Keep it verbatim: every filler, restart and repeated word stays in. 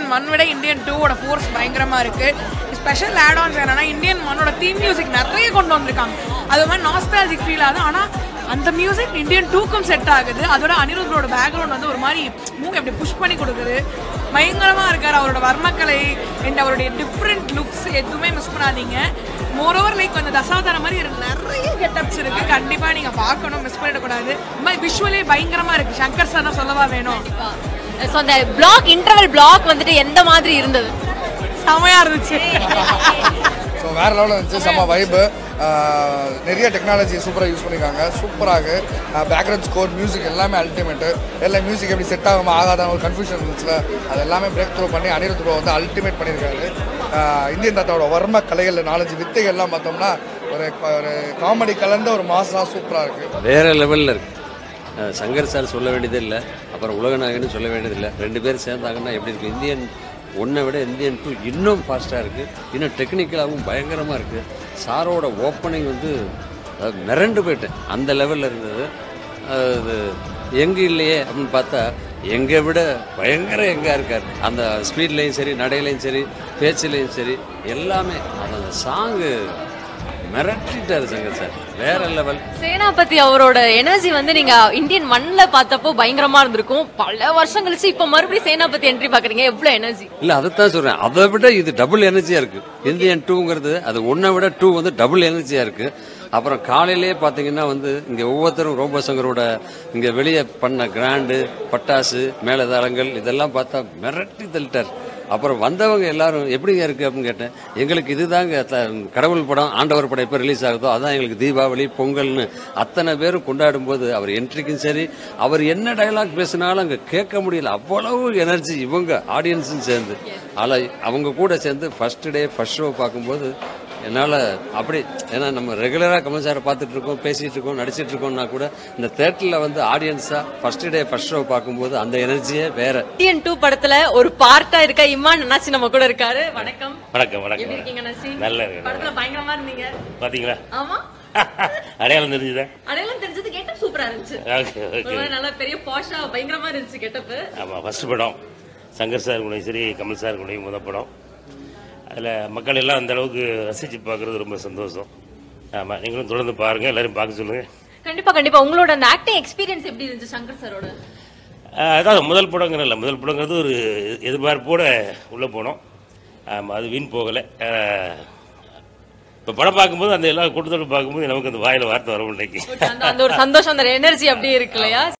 One விட Indian டூவோட force பயங்கரமாக இருக்குது. ஸ்பெஷல் ஆட் ஆன்ஸ் என்னன்னா இந்தியன் ஒன்னோட தீம் மியூசிக் நிறைய கொண்டு வந்திருக்காங்க. அது மாதிரி நாஸ்டாலஜிக் ஃபீல் ஆகுது. ஆனால் அந்த மியூசிக் இந்தியன் டூக்கும் செட் ஆகுது. அதோட அனிருத்தோட பேக்ரவுண்ட் வந்து ஒரு மாதிரி மூவ் எப்படி புஷ் பண்ணி கொடுக்குது. பயங்கரமாக இருக்கார். அவரோட வர்மக்கலை அண்ட் அவருடைய டிஃப்ரெண்ட் லுக்ஸ் எதுவுமே மிஸ் பண்ணாதீங்க. மோரோவர் லைக் அந்த தசாவதாரம் மாதிரி நிறைய கெட்டப்ஸ் இருக்கு. கண்டிப்பா நீங்க பார்க்கணும், மிஸ் பண்ணிடக்கூடாது. விஷுவலே பயங்கரமா இருக்கு. சங்கர் சார் சொல்லவா வேணும். ஸோ அந்த பிளாக் இன்டர்வல் பிளாக் வந்துட்டு எந்த மாதிரி இருந்தது? செமையா இருந்துச்சு. ஸோ வேற லெவலில் இருந்துச்சு. செம்ம வைப்பு. நிறைய டெக்னாலஜி சூப்பராக யூஸ் பண்ணியிருக்காங்க. சூப்பராக பேக்ரவுண்ட் ஸ்கோர் மியூசிக் எல்லாமே அல்டிமேட்டு. எல்லாம் மியூசிக் எப்படி செட் ஆகாமல் ஆகாதான் ஒரு கன்ஃபியூஷன் இருந்துச்சுல, அது எல்லாமே பிரேக் த்ரூ பண்ணி அனிருத் ப்ரோ வந்து அல்டிமேட் பண்ணியிருக்காரு. இந்தியன் தாத்தாவோட வர்ம கலைகள் நாலஞ்சு வித்தைகள் எல்லாம் பார்த்தோம்னா ஒரு ஒரு காமெடி கலந்த ஒரு மாசாக சூப்பராக இருக்குது. வேற லெவலில் இருக்குது. சங்கர் சார் சொல்ல வேண்டியதே இல்லை, அப்புறம் உலகநாயகன்னு சொல்ல வேண்டியதில்லை. ரெண்டு பேரும் சேர்ந்தாங்கன்னா எப்படி இருக்குது? இந்தியன் ஒன்றை விட இந்தியன் டூ இன்னும் ஃபாஸ்ட்டாக இருக்குது, இன்னும் டெக்னிக்கலாகவும் பயங்கரமாக இருக்குது. சாரோட ஓப்பனிங் வந்து மிரண்டு போயிட்டேன், அந்த லெவலில் இருந்தது. அது எங்கே இல்லையே அப்படின்னு பார்த்தா எங்கே விட பயங்கர எங்கே இருக்கார். அந்த ஸ்பீட்லேயும் சரி, நடையிலையும் சரி, பேச்சிலையும் சரி, எல்லாமே அந்த சாங்கு மிரட்டிட்டாரு சங்கர் சார். வேற லெவல். சேனாபதி அவரோட எனர்ஜி வந்து நீங்க இந்தியன் ஒன்ல பார்த்தப்போ பயங்கரமா இருந்திருக்கும். பல வருஷம் கழிச்சு இப்ப மறுபடியும் சேனாபதி என்ட்ரி பாக்குறீங்க, எவ்வளவு எனர்ஜி. இல்ல அதைத்தான் சொல்றேன், அதை விட இது டபுள் எனர்ஜியா இருக்கு. இந்தியன் டூங்கிறது அது ஒன்னை விட டூ வந்து டபுள் எனர்ஜியா இருக்கு. அப்புறம் காலையிலேயே பாத்தீங்கன்னா வந்து இங்க ஒவ்வொருத்தரும் ரோபோ சங்கரோட இங்க வெளியே பண்ண கிராண்டு, பட்டாசு, மேலதாளங்கள் இதெல்லாம் பார்த்தா மிரட்டி தள்ளிட்டார். அப்புறம் வந்தவங்க எல்லாரும் எப்படிங்க இருக்கு அப்படின்னு கேட்டேன். எங்களுக்கு இதுதாங்க கடவுள் படம், ஆண்டவர் படம் எப்போ ரிலீஸ் ஆகுதோ அதான் எங்களுக்கு தீபாவளி, பொங்கல்னு அத்தனை பேரும் கொண்டாடும் போது அவர் என்ட்ரிக்கும் சரி, அவர் என்ன டயலாக் பேசினாலும் அங்கே கேட்க முடியல. அவ்வளவு எனர்ஜி இவங்க ஆடியன்ஸும் சேர்ந்து. அதில் அவங்க கூட சேர்ந்து ஃபர்ஸ்ட் டே ஃபர்ஸ்ட் ஷோ பார்க்கும்போது என்னால் அப்படி, ஏன்னா நம்ம ரெகுலராக கமல் சாரை பார்த்துட்டு இருக்கோம், பேசிட்டு இருக்கோம், நடிச்சிட்டு இருக்கோம்னா கூட இந்த தேட்டரில் வந்து ஆடியன்ஸா ஃபர்ஸ்ட் டே ஃபர்ஸ்ட் ஷோ பார்க்கும்போது அந்த எனர்ஜியே வேற. இந்தியன் டூ படத்துல ஒரு பார்ட்டா இருக்க இமான் அண்ணாச்சி நம்ம கூட இருக்காரு. வணக்கம். வணக்கம். வணக்கம். எப்படி இருக்கீங்க அண்ணாச்சி? நல்லா இருக்கு. படத்துல பயங்கரமா இருந்தீங்க பாத்தீங்களா? ஆமா. அடையாளம் தெரிஞ்சதா? அடையாளம் தெரிஞ்சது. கெட்டப் சூப்பரா இருந்துச்சு. Okay okay. நல்ல பெரிய பாஷா பயங்கரமா இருந்துச்சு கெட்டப். ஆமா, ஃபர்ஸ்ட் படம் சங்கர் சார் கூடயும் சரி, கமல் சார் கூடயும் முதல் படம். அதில் மக்கள் எல்லாம் அந்த அளவுக்கு ரசித்து பார்க்குறது ரொம்ப சந்தோஷம். ஆமாம், நீங்களும் தொடர்ந்து பாருங்கள், எல்லாரும் பார்க்க சொல்லுங்கள். கண்டிப்பாக கண்டிப்பாக. உங்களோட அந்த ஆக்டிங் எக்ஸ்பீரியன்ஸ் எப்படி இருந்துச்சு சங்கர் சாரோட? அதாவது முதல் படங்கிற இல்லை, முதல் படங்கிறது ஒரு எதிர்பார்ப்போடு உள்ளே போனோம். ஆமாம், அது வீண் போகலை. இப்போ படம் பார்க்கும்போது அந்த எல்லா கூட்டத்தோடு பார்க்கும்போது நமக்கு அந்த வாயில் வார்த்தை வர முடியல. அந்த ஒரு சந்தோஷம், அந்த எனர்ஜி அப்படியே இருக்கு இல்லையா?